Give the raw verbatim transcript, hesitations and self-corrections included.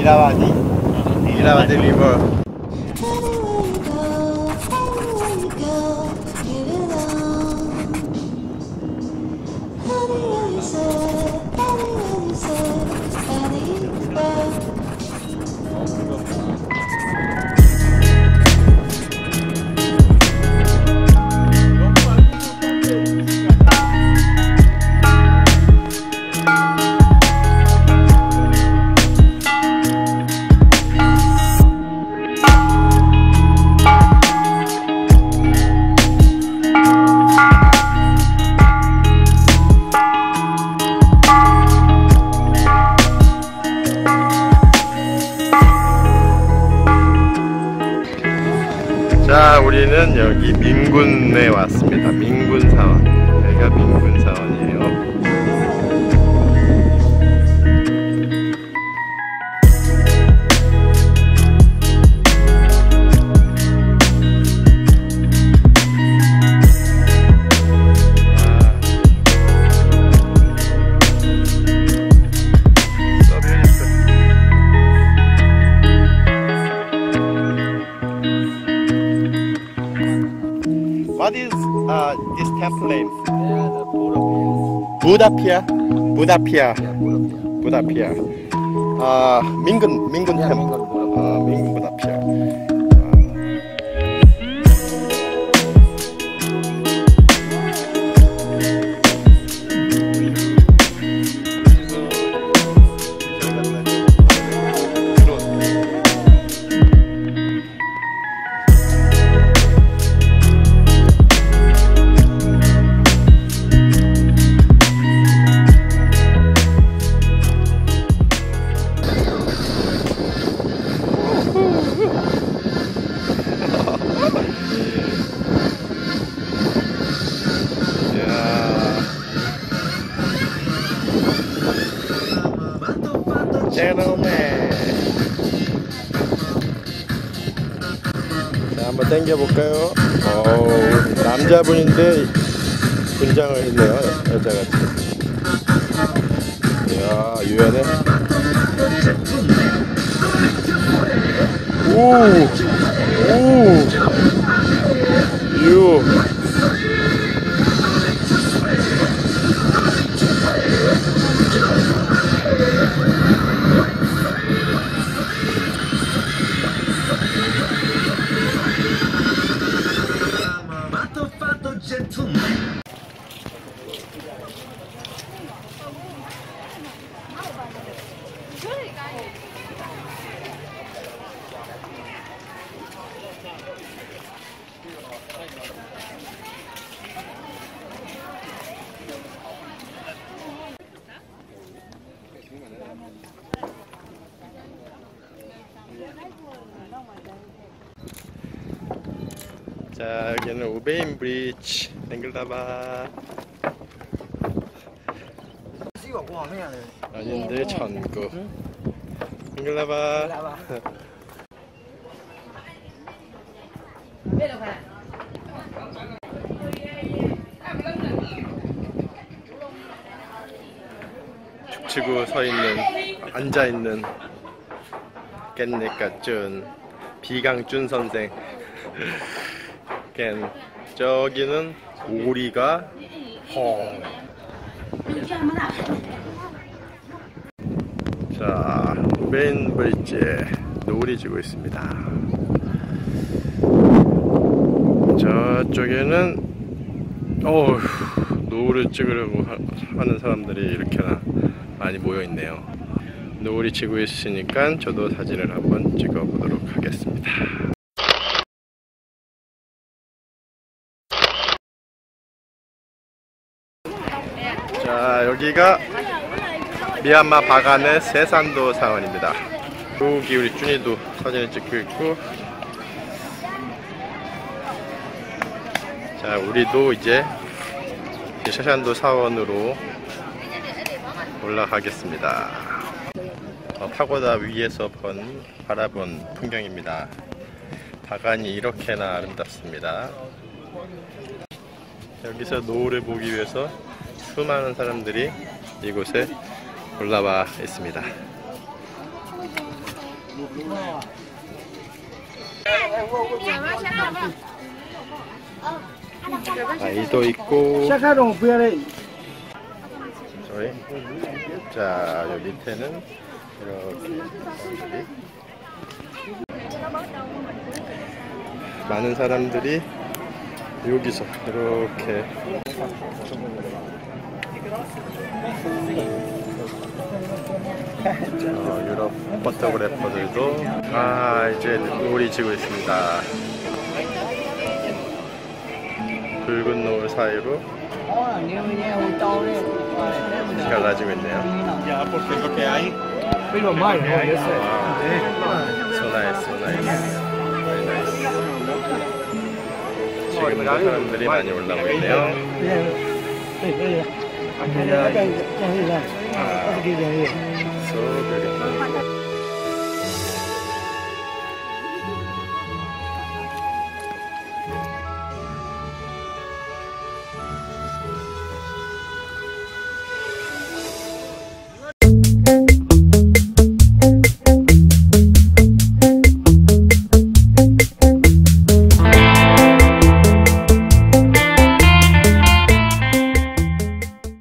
Irrawaddy. Irrawaddy River. 자, 우리는 여기 민군에 왔습니다. 민군사원. 여기가 민군사원이에요. What is uh, this temple name? Buddha Pier. Buddha Pier. Buddha Pier. Uh, Mingun, Mingun temple. Uh, Mingun Buddha Pier. 자, 한번 당겨볼까요? 어우, 남자분인데 분장을 했네요. 여자같이. 이야, 유연해. 오! 오! 유! 자, 여기는 우베인 브리지. 댕글다바. 아닌데 천구. 댕글다바. 죽치고 서 있는, 앉아 있는 깻잎같준 비강준 선생. 깬 저기는 오리가 홍. 자, 우베인 브리지에 노을이 지고 있습니다. 저쪽에는 어휴, 노을을 찍으려고 하, 하는 사람들이 이렇게나 많이 모여 있네요. 노을이 지고 있으니까 저도 사진을 한번 찍어 보도록 하겠습니다. 자, 여기가 미얀마 바간의 세산도 사원입니다. 여기 우리 준이도 사진을 찍고 있고, 자, 우리도 이제 세산도 사원으로 올라가겠습니다. 어, 파고다 위에서 본 바라본 풍경입니다. 바간이 이렇게나 아름답습니다. 여기서 노을을 보기 위해서 수많은 사람들이 이곳에 올라와 있습니다. 아이도 있고. 저희 자 여기 밑에는 이렇게 사람들이 많은 사람들이 여기서 이렇게 어, 유럽 포토그래퍼들도 아 이제 노을이 지고 있습니다. 붉은 노을 사이로 비가 가지고 있네요. 아, so nice, so nice. Very nice. 지금도 사람들이 많이 올라오고 있네요. 아, so beautiful.